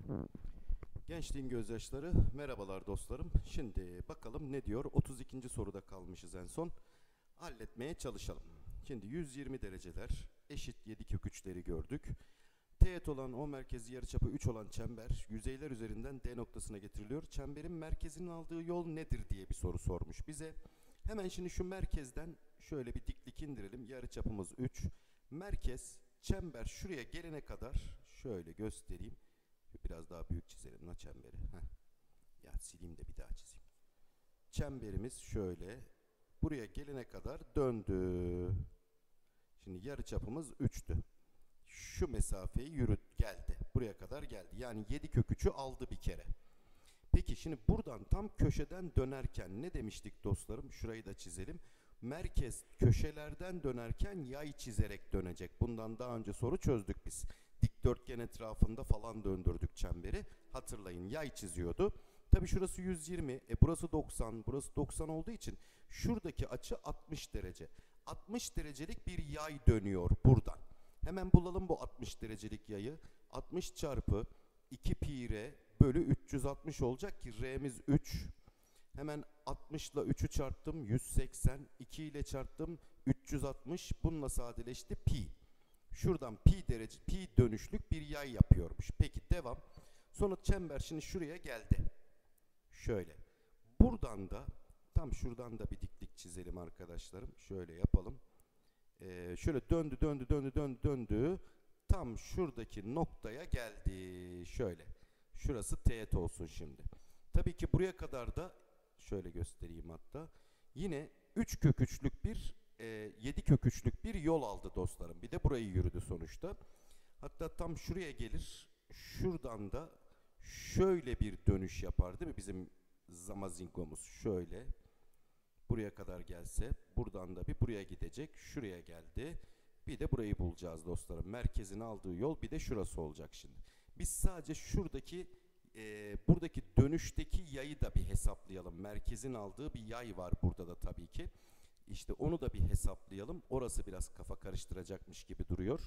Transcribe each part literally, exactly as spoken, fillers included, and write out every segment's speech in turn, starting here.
Gençliğin gözyaşları, merhabalar dostlarım. Şimdi bakalım ne diyor? otuz ikinci soruda kalmışız en son. Halletmeye çalışalım. Şimdi yüz yirmi dereceler, eşit yedi kök üçleri gördük. Teğet olan O merkezi yarıçapı üç olan çember yüzeyler üzerinden D noktasına getiriliyor. Çemberin merkezinin aldığı yol nedir diye bir soru sormuş bize. Hemen şimdi şu merkezden şöyle bir diklik indirelim. Yarıçapımız üç. Merkez, çember şuraya gelene kadar şöyle göstereyim. Biraz daha büyük çizelim la çemberi. Heh. Ya sileyim de bir daha çizeyim. Çemberimiz şöyle buraya gelene kadar döndü. Şimdi yarıçapımız üçtü. Şu mesafeyi yürüt geldi. Buraya kadar geldi. Yani yedi kök üçü aldı bir kere. Peki şimdi buradan tam köşeden dönerken ne demiştik dostlarım? Şurayı da çizelim. Merkez köşelerden dönerken yay çizerek dönecek. Bundan daha önce soru çözdük biz. Dikdörtgen etrafında falan döndürdük çemberi. Hatırlayın, yay çiziyordu. Tabi şurası yüz yirmi, e burası doksan, burası doksan olduğu için şuradaki açı altmış derece. altmış derecelik bir yay dönüyor buradan. Hemen bulalım bu altmış derecelik yayı. altmış çarpı iki pi r bölü üç yüz altmış olacak ki r'miz üç. Hemen altmış ile üçü çarptım, yüz seksen. iki ile çarptım, üç yüz altmış. Bununla sadeleşti, pi. Şuradan pi derece, pi dönüşlük bir yay yapıyormuş. Peki devam. Sonra çember şimdi şuraya geldi. Şöyle. Buradan da tam şuradan da bir diklik çizelim arkadaşlarım. Şöyle yapalım. Ee, şöyle döndü döndü döndü döndü döndü. Tam şuradaki noktaya geldi. Şöyle. Şurası teğet olsun şimdi. Tabii ki buraya kadar da şöyle göstereyim hatta. Yine üç kök üçlük bir yedi kök üçlük bir yol aldı dostlarım. Bir de burayı yürüdü sonuçta. Hatta tam şuraya gelir. Şuradan da şöyle bir dönüş yapar değil mi? Bizim zamazingomuz şöyle. Buraya kadar gelse buradan da bir buraya gidecek. Şuraya geldi. Bir de burayı bulacağız dostlarım. Merkezin aldığı yol bir de şurası olacak şimdi. Biz sadece şuradaki e, buradaki dönüşteki yayı da bir hesaplayalım. Merkezin aldığı bir yay var burada da tabii ki. İşte onu da bir hesaplayalım. Orası biraz kafa karıştıracakmış gibi duruyor.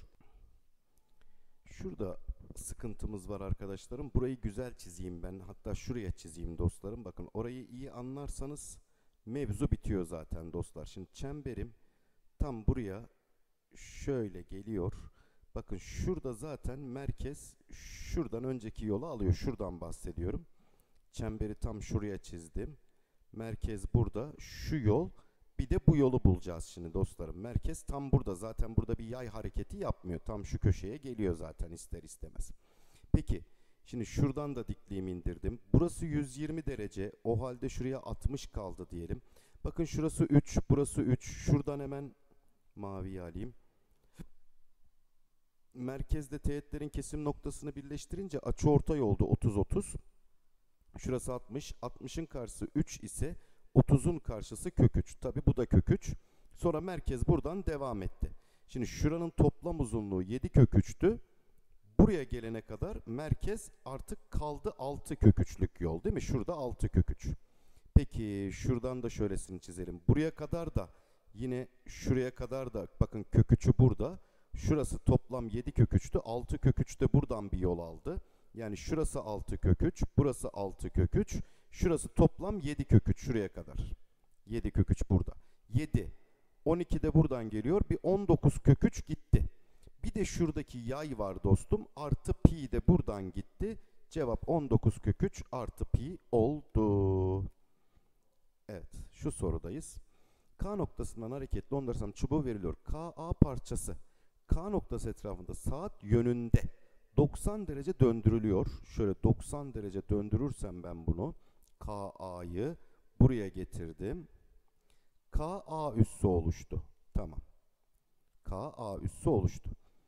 Şurada sıkıntımız var arkadaşlarım. Burayı güzel çizeyim ben. Hatta şuraya çizeyim dostlarım. Bakın orayı iyi anlarsanız mevzu bitiyor zaten dostlar. Şimdi çemberim tam buraya şöyle geliyor. Bakın şurada zaten merkez şuradan önceki yolu alıyor. Şuradan bahsediyorum. Çemberi tam şuraya çizdim. Merkez burada. Şu yol. Bir de bu yolu bulacağız şimdi dostlarım. Merkez tam burada. Zaten burada bir yay hareketi yapmıyor. Tam şu köşeye geliyor zaten ister istemez. Peki. Şimdi şuradan da dikliğimi indirdim. Burası yüz yirmi derece. O halde şuraya altmış kaldı diyelim. Bakın şurası üç. Burası üç. Şuradan hemen maviyi alayım. Merkezde teğetlerin kesim noktasını birleştirince açıortay oldu otuz otuz. Şurası altmış. altmışın karşısı üç ise otuzun karşısı kök üç. Tabi bu da kök üç. Sonra merkez buradan devam etti. Şimdi şuranın toplam uzunluğu yedi kök üçtü. Buraya gelene kadar merkez artık kaldı altı kök üçlük yol değil mi? Şurada altı kök üç. Peki şuradan da şöylesini çizelim. Buraya kadar da yine şuraya kadar da bakın kök üçü burada. Şurası toplam yedi kök üçtü. altı kök üç de buradan bir yol aldı. Yani şurası altı kök üç, burası altı kök üç. Şurası toplam yedi kök üç şuraya kadar. yedi kök üç burada. yedi. on iki de buradan geliyor. Bir on dokuz kök üç gitti. Bir de şuradaki yay var dostum. Artı pi de buradan gitti. Cevap on dokuz kök üç artı pi oldu. Evet, şu sorudayız. K noktasından hareketli ondarsam çubuğu veriliyor. K A parçası K noktası etrafında saat yönünde doksan derece döndürülüyor. Şöyle doksan derece döndürürsem ben bunu K A'yı buraya getirdim. K A üssü oluştu. Tamam. K A üssü oluştu.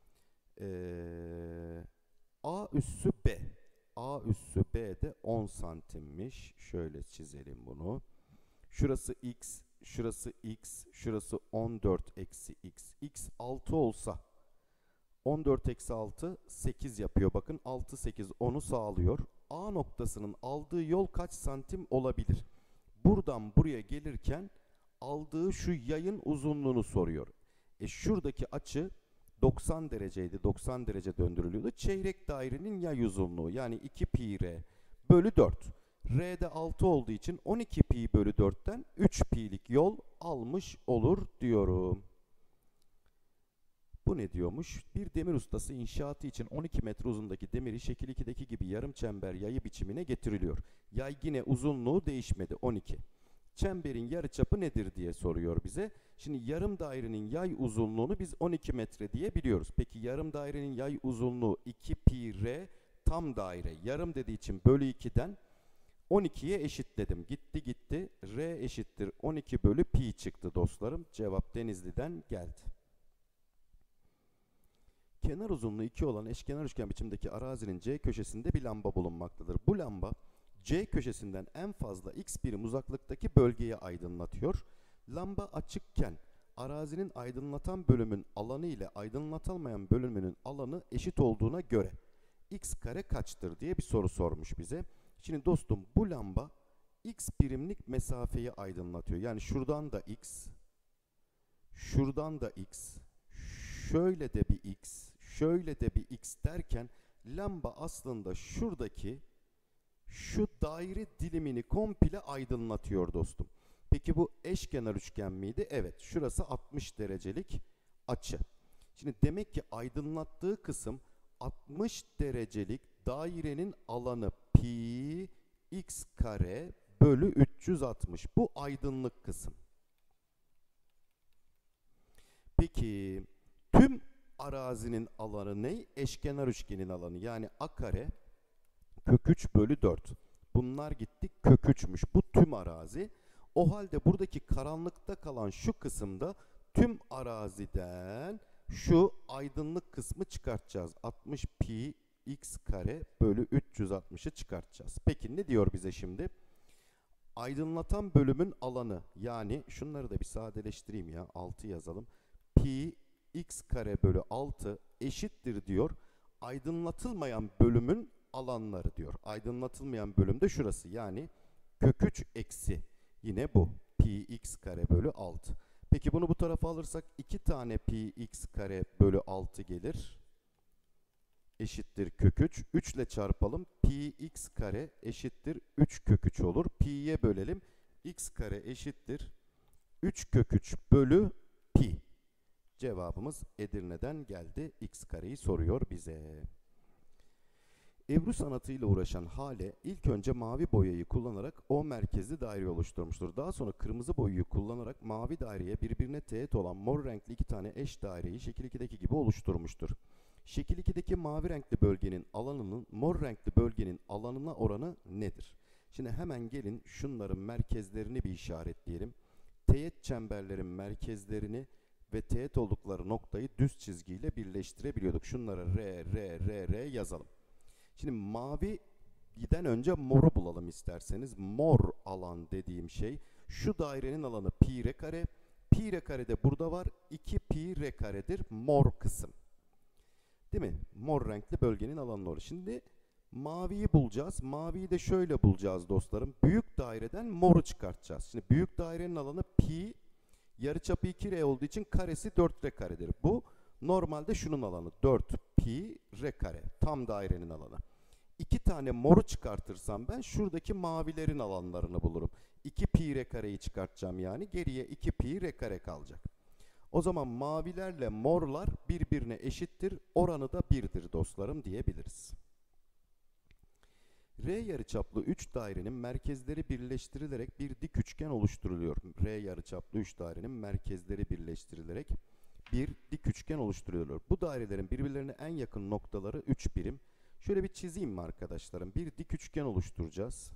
Ee, A üssü B. A üssü B de on santimmiş. Şöyle çizelim bunu. Şurası X, şurası X, şurası on dört eksi X. X altı olsa on dört eksi altı sekiz yapıyor. Bakın altı sekiz onu sağlıyor. A noktasının aldığı yol kaç santim olabilir? Buradan buraya gelirken aldığı şu yayın uzunluğunu soruyor. E şuradaki açı doksan dereceydi. doksan derece döndürülüyordu. Çeyrek dairenin yay uzunluğu yani iki pi r bölü dört. R'de altı olduğu için on iki pi bölü dörtten üç pi'lik yol almış olur diyorum. Bu ne diyormuş? Bir demir ustası inşaatı için on iki metre uzundaki demiri şekil ikideki gibi yarım çember yayı biçimine getiriliyor. Yay yine uzunluğu değişmedi, on iki. Çemberin yarıçapı nedir diye soruyor bize. Şimdi yarım dairenin yay uzunluğunu biz on iki metre diye biliyoruz. Peki yarım dairenin yay uzunluğu iki pi r, tam daire. Yarım dediği için bölü iki'den on iki'ye eşitledim. Gitti gitti. R eşittir on iki bölü pi çıktı dostlarım. Cevap Denizli'den geldi. Kenar uzunluğu iki olan eşkenar üçgen biçimdeki arazinin C köşesinde bir lamba bulunmaktadır. Bu lamba C köşesinden en fazla x birim uzaklıktaki bölgeyi aydınlatıyor. Lamba açıkken arazinin aydınlatan bölümün alanı ile aydınlatılmayan bölümünün alanı eşit olduğuna göre x kare kaçtır diye bir soru sormuş bize. Şimdi dostum bu lamba x birimlik mesafeyi aydınlatıyor. Yani şuradan da x, şuradan da x, şöyle de bir x, şöyle de bir x derken lamba aslında şuradaki şu daire dilimini komple aydınlatıyor dostum. Peki bu eşkenar üçgen miydi? Evet. Şurası altmış derecelik açı. Şimdi demek ki aydınlattığı kısım altmış derecelik dairenin alanı pi x kare bölü üç yüz altmış. Bu aydınlık kısım. Peki tüm arazinin alanı ne? Eşkenar üçgenin alanı. Yani a kare kök üç bölü dört. Bunlar gitti kök üç'müş. Bu tüm arazi. O halde buradaki karanlıkta kalan şu kısımda tüm araziden şu aydınlık kısmı çıkartacağız. altmış pi x kare bölü üç yüz altmış'ı çıkartacağız. Peki ne diyor bize şimdi? Aydınlatan bölümün alanı, yani şunları da bir sadeleştireyim ya, altı yazalım. Pi x kare bölü altı eşittir diyor. Aydınlatılmayan bölümün alanları diyor. Aydınlatılmayan bölüm de şurası, yani kök üç eksi yine bu pi x kare bölü altı. Peki bunu bu tarafa alırsak iki tane pi x kare bölü altı gelir. Eşittir kök üç. üç ile çarpalım. Pi x kare eşittir üç kök üç olur. Pi'ye bölelim. X kare eşittir üç kök üç bölü pi. Cevabımız Edirne'den geldi. X kareyi soruyor bize. Ebru sanatıyla uğraşan Hale ilk önce mavi boyayı kullanarak O merkezli daire oluşturmuştur. Daha sonra kırmızı boyayı kullanarak mavi daireye birbirine teğet olan mor renkli iki tane eş daireyi şekil iki'deki gibi oluşturmuştur. Şekil iki'deki mavi renkli bölgenin alanının mor renkli bölgenin alanına oranı nedir? Şimdi hemen gelin şunların merkezlerini bir işaretleyelim. Teğet çemberlerin merkezlerini ve teğet oldukları noktayı düz çizgiyle birleştirebiliyorduk. Şunlara R, R, R, R yazalım. Şimdi maviden önce moru bulalım isterseniz. Mor alan dediğim şey şu dairenin alanı pi r kare. Pi r kare de burada var. iki pi r karedir mor kısım. Değil mi? Mor renkli bölgenin alanı orası. Şimdi maviyi bulacağız. Maviyi de şöyle bulacağız dostlarım. Büyük daireden moru çıkartacağız. Şimdi büyük dairenin alanı pi, yarıçapı iki r olduğu için karesi dört r karedir. Bu normalde şunun alanı dört pi r kare. Tam dairenin alanı. İki tane moru çıkartırsam ben şuradaki mavilerin alanlarını bulurum. iki pi r kareyi çıkartacağım yani. Geriye iki pi r kare kalacak. O zaman mavilerle morlar birbirine eşittir. Oranı da bir'dir dostlarım diyebiliriz. R yarıçaplı üç dairenin merkezleri birleştirilerek bir dik üçgen oluşturuluyor. R yarıçaplı üç dairenin merkezleri birleştirilerek bir dik üçgen oluşturuluyor. Bu dairelerin birbirlerine en yakın noktaları üç birim. Şöyle bir çizeyim mi arkadaşlarım? Bir dik üçgen oluşturacağız.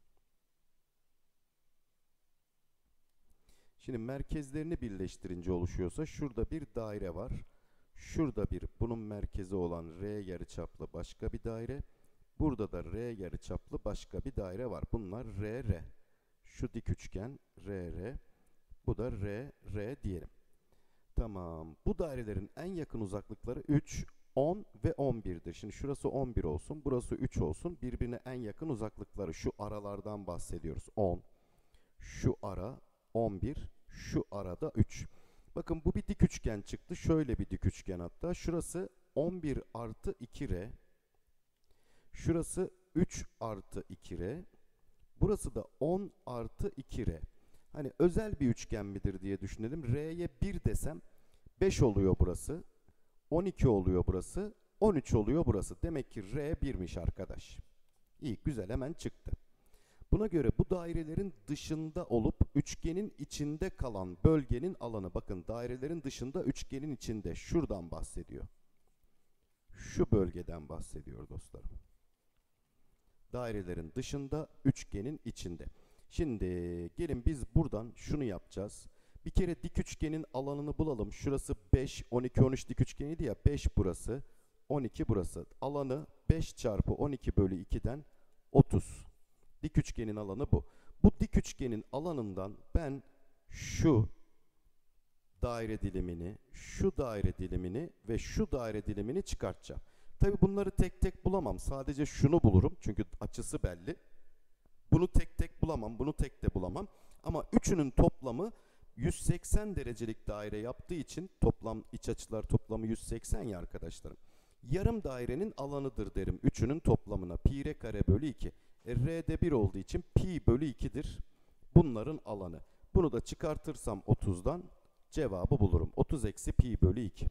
Şimdi merkezlerini birleştirince oluşuyorsa şurada bir daire var. Şurada bir, bunun merkezi olan R yarıçaplı başka bir daire. Burada da R yarıçaplı başka bir daire var. Bunlar R, R. Şu dik üçgen R, R. Bu da R, R diyelim. Tamam. Bu dairelerin en yakın uzaklıkları üç, on ve on bir'dir. Şimdi şurası on bir olsun. Burası üç olsun. Birbirine en yakın uzaklıkları şu aralardan bahsediyoruz. on. Şu ara on bir. Şu arada üç. Bakın bu bir dik üçgen çıktı. Şöyle bir dik üçgen hatta. Şurası on bir artı iki R. Şurası üç artı iki R. Burası da on artı iki R. Hani özel bir üçgen midir diye düşünelim. R'ye bir desem beş oluyor burası. on iki oluyor burası. on üç oluyor burası. Demek ki R birmiş arkadaş. İyi, güzel, hemen çıktı. Buna göre bu dairelerin dışında olup üçgenin içinde kalan bölgenin alanı, bakın dairelerin dışında üçgenin içinde, şuradan bahsediyor. Şu bölgeden bahsediyor dostlarım. Dairelerin dışında, üçgenin içinde. Şimdi gelin biz buradan şunu yapacağız. Bir kere dik üçgenin alanını bulalım. Şurası beş, on iki, on üç dik üçgeniydi ya. beş burası, on iki burası. Alanı beş çarpı on iki bölü iki'den otuz. Dik üçgenin alanı bu. Bu dik üçgenin alanından ben şu daire dilimini, şu daire dilimini ve şu daire dilimini çıkartacağım. Tabi bunları tek tek bulamam. Sadece şunu bulurum. Çünkü açısı belli. Bunu tek tek bulamam. Bunu tek de bulamam. Ama üçünün toplamı yüz seksen derecelik daire yaptığı için, toplam iç açılar toplamı yüz seksen ya arkadaşlarım. Yarım dairenin alanıdır derim üçünün toplamına. Pi r kare bölü iki. E, R'de bir olduğu için pi bölü iki'dir bunların alanı. Bunu da çıkartırsam otuz'dan cevabı bulurum. otuz eksi pi bölü iki.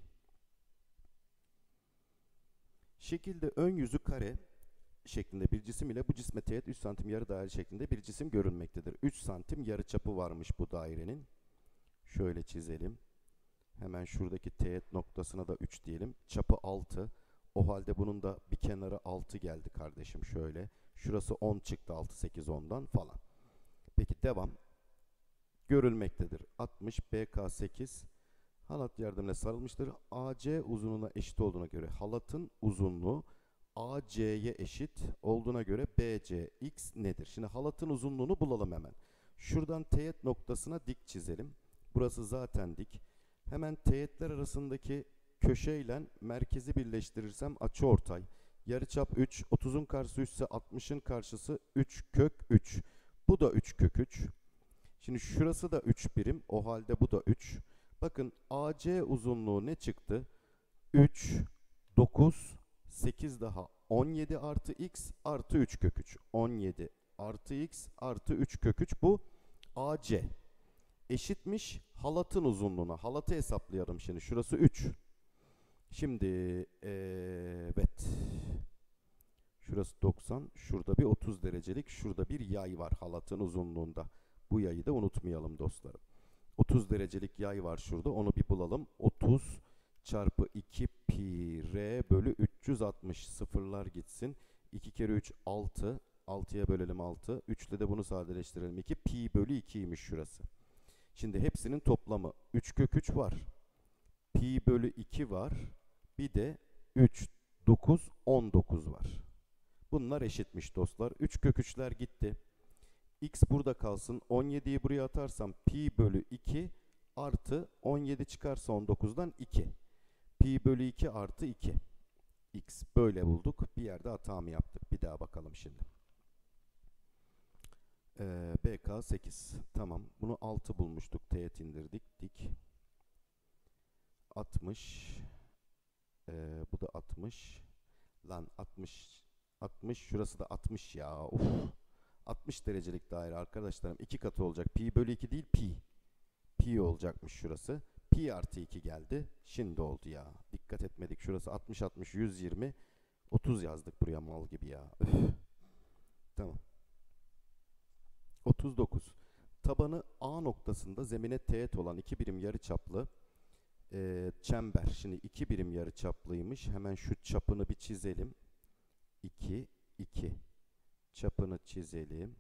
Şekilde ön yüzü kare şeklinde bir cisim ile bu cisme teğet üç santim yarı daire şeklinde bir cisim görünmektedir. üç santim yarı çapı varmış bu dairenin. Şöyle çizelim. Hemen şuradaki teğet noktasına da üç diyelim. Çapı altı. O halde bunun da bir kenarı altı geldi kardeşim şöyle. Şurası on çıktı, altı, sekiz, on'dan falan. Peki devam. Görülmektedir. altmış, B K sekiz. Halat yardımıyla sarılmıştır. A C uzunluğuna eşit olduğuna göre halatın uzunluğu A C'ye eşit olduğuna göre B C X nedir? Şimdi halatın uzunluğunu bulalım hemen. Şuradan teğet noktasına dik çizelim. Burası zaten dik. Hemen teğetler arasındaki köşeyle merkezi birleştirirsem açıortay. Yarıçap üç, otuz'un karşısı üç ise altmış'ın karşısı üç kök üç. Bu da üç kök üç. Şimdi şurası da üç birim. O halde bu da üç. Bakın A C uzunluğu ne çıktı? üç, dokuz, sekiz daha on yedi artı x artı üç kök üç. on yedi artı x artı üç kök üç, bu A C. Eşitmiş halatın uzunluğuna. Halatı hesaplayalım şimdi. Şurası üç. Şimdi evet. Şurası doksan. Şurada bir otuz derecelik. Şurada bir yay var halatın uzunluğunda. Bu yayı da unutmayalım dostlarım. otuz derecelik yay var şurada. Onu bir bulalım. otuz çarpı iki pi r bölü üç yüz altmış. Sıfırlar gitsin. iki kere üç altı. altı'ya bölelim altı. üç ile de bunu sadeleştirelim. iki pi bölü iki'ymiş şurası. Şimdi hepsinin toplamı üç kök üç var. Pi bölü iki var. Bir de üç, dokuz, on dokuz var. Bunlar eşitmiş dostlar. üç kök üç'ler gitti. X burada kalsın. on yedi'yi buraya atarsam pi bölü iki artı on yedi çıkarsa on dokuz'dan iki. Pi bölü iki artı iki. X böyle bulduk. Bir yerde hata mı yaptık? Bir daha bakalım şimdi. Ee, B K sekiz. Tamam. Bunu altı bulmuştuk. Teğet indirdik. Dik. altmış. Ee, bu da altmış. Lan altmış. altmış. Şurası da altmış ya. Uf. altmış derecelik daire arkadaşlarım. iki katı olacak. Pi bölü iki değil, pi. Pi olacakmış şurası. Pi artı iki geldi. Şimdi oldu ya. Dikkat etmedik. Şurası altmış, altmış, yüz yirmi. otuz yazdık buraya mal gibi ya. Öf. Tamam. otuz dokuz. Tabanı A noktasında zemine teğet olan iki birim yarıçaplı e, çember. Şimdi iki birim yarıçaplıymış. Hemen şu çapını bir çizelim. iki, iki. Çapını çizelim.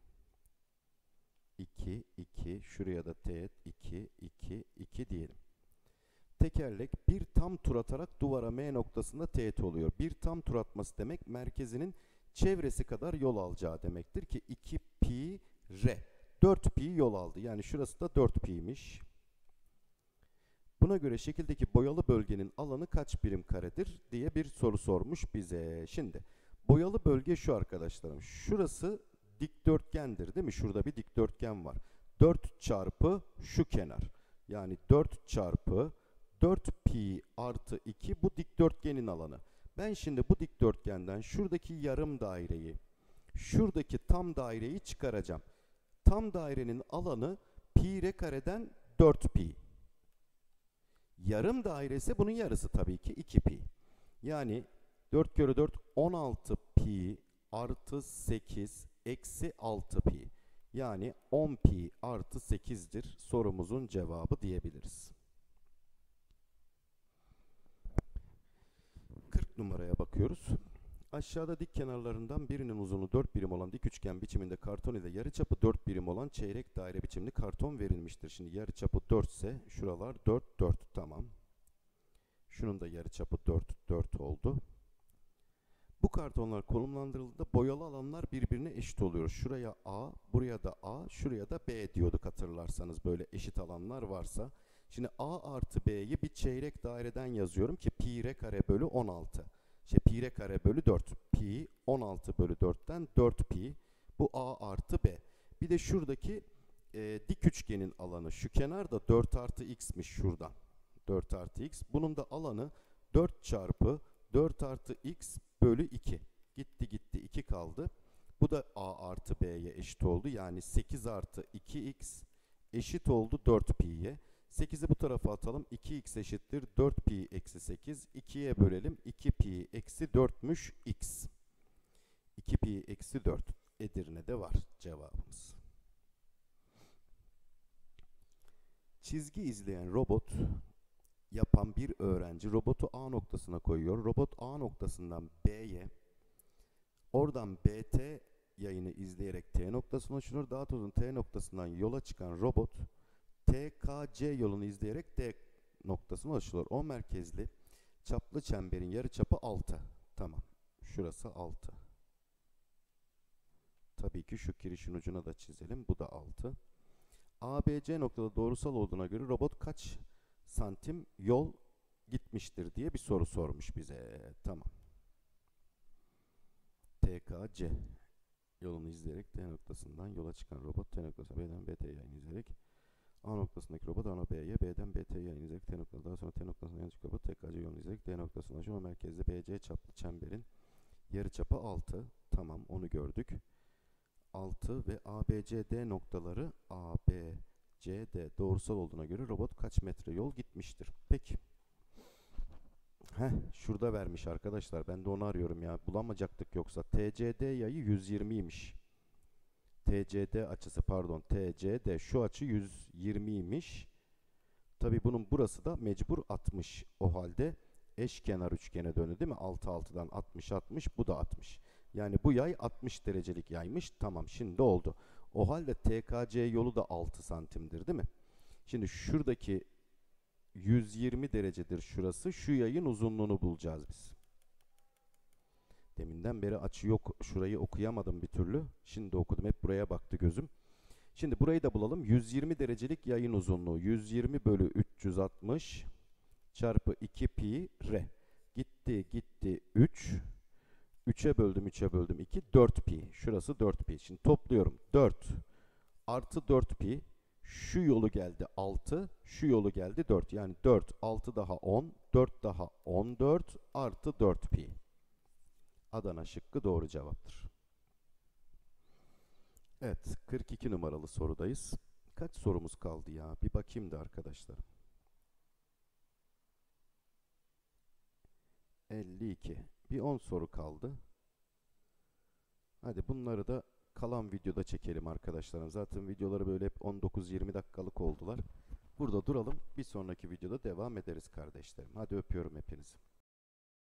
iki, iki. Şuraya da teğet iki, iki, iki diyelim. Tekerlek bir tam tur atarak duvara M noktasında teğet oluyor. Bir tam tur atması demek merkezinin çevresi kadar yol alacağı demektir ki iki pi r. dört pi yol aldı. Yani şurası da dört pi'ymiş. Buna göre şekildeki boyalı bölgenin alanı kaç birim karedir diye bir soru sormuş bize. Şimdi boyalı bölge şu arkadaşlarım. Şurası dikdörtgendir değil mi? Şurada bir dikdörtgen var. dört çarpı şu kenar. Yani dört çarpı dört pi artı iki bu dikdörtgenin alanı. Ben şimdi bu dikdörtgenden şuradaki yarım daireyi, şuradaki tam daireyi çıkaracağım. Tam dairenin alanı pi r kareden dört pi. Yarım daire ise bunun yarısı tabii ki iki pi. Yani dört kere dört on altı pi artı sekiz eksi altı pi. Yani on pi artı sekizdir sorumuzun cevabı diyebiliriz. kırk numaraya bakıyoruz. Aşağıda dik kenarlarından birinin uzunluğu dört birim olan dik üçgen biçiminde karton ile yarıçapı dört birim olan çeyrek daire biçimli karton verilmiştir. Şimdi yarıçapı dört ise şuralar dört, dört, tamam. Şunun da yarıçapı dört, dört oldu. Bu kartonlar konumlandırıldığında boyalı alanlar birbirine eşit oluyor. Şuraya A, buraya da A, şuraya da B diyorduk hatırlarsanız böyle eşit alanlar varsa. Şimdi A artı B'yi bir çeyrek daireden yazıyorum ki pi r kare bölü on altı. İşte pi r kare bölü dört. Pi on altı bölü dörtten dört pi. Bu A artı B. Bir de şuradaki e, dik üçgenin alanı. Şu kenar da dört artı x'miş şuradan. dört artı x. Bunun da alanı dört çarpı dört artı x bölü iki. Gitti gitti iki kaldı. Bu da A artı B'ye eşit oldu. Yani sekiz artı iki x eşit oldu dört pi'ye. sekizi bu tarafa atalım. iki x eşittir dört pi eksi sekiz. ikiye bölelim. iki pi eksi dörtmüş x. iki pi eksi dört. Edirne'de var cevabımız. Çizgi izleyen robot yapan bir öğrenci robotu A noktasına koyuyor. Robot A noktasından B'ye, oradan B T yayını izleyerek T noktasına ulaşıyor. Daha sonra T noktasından yola çıkan robot T K C yolunu izleyerek D noktasına ulaşıyor. O merkezli çaplı çemberin yarıçapı altı. Tamam. Şurası altı. Tabii ki şu kirişin ucuna da çizelim. Bu da altı. A B C noktada doğrusal olduğuna göre robot kaç santim yol gitmiştir diye bir soru sormuş bize. Tamam. T K C yolunu izleyerek T noktasından yola çıkan robot T noktasına B'den B T'ye yayını izleyerek A noktasındaki robot A'dan B'ye, B'den B T'ye yayını izleyerek T noktasına, daha sonra T noktasına yayını çıkan robot T K C yolunu izleyerek D noktasına ulaşıyor. O merkezde B C çaplı çemberin yarıçapı altı. Tamam, onu gördük. altı ve A B C D noktaları A B C D doğrusal olduğuna göre robot kaç metre yol gitmiştir? Peki. Heh, şurada vermiş arkadaşlar. Ben de onu arıyorum ya. Bulamayacaktık yoksa. T C D yayı yüz yirmiymiş. T C D açısı pardon. T C D şu açı yüz yirmiymiş. Tabi bunun burası da mecbur altmış. O halde eşkenar üçgene döndü değil mi? altı altıdan altmış altmış. Bu da altmış. Yani bu yay altmış derecelik yaymış. Tamam, şimdi oldu. O halde T K C yolu da altı santimdir değil mi? Şimdi şuradaki yüz yirmi derecedir şurası. Şu yayın uzunluğunu bulacağız biz. Deminden beri açı yok. Şurayı okuyamadım bir türlü. Şimdi okudum. Hep buraya baktı gözüm. Şimdi burayı da bulalım. yüz yirmi derecelik yayın uzunluğu. yüz yirmi bölü üç yüz altmış çarpı iki pi r. Gitti gitti üç. üçe böldüm üçe böldüm iki. dört pi. Şurası dört pi. Şimdi topluyorum. dört artı dört pi. Şu yolu geldi altı. Şu yolu geldi dört. Yani dört, altı daha on. dört daha on dört artı dört pi. Adana şıkkı doğru cevaptır. Evet, kırk iki numaralı sorudayız. Kaç sorumuz kaldı ya? Bir bakayım da arkadaşlar. elli iki. Bir on soru kaldı. Hadi bunları da kalan videoda çekelim arkadaşlarım. Zaten videoları böyle hep on dokuz yirmi dakikalık oldular. Burada duralım. Bir sonraki videoda devam ederiz kardeşlerim. Hadi öpüyorum hepinizi.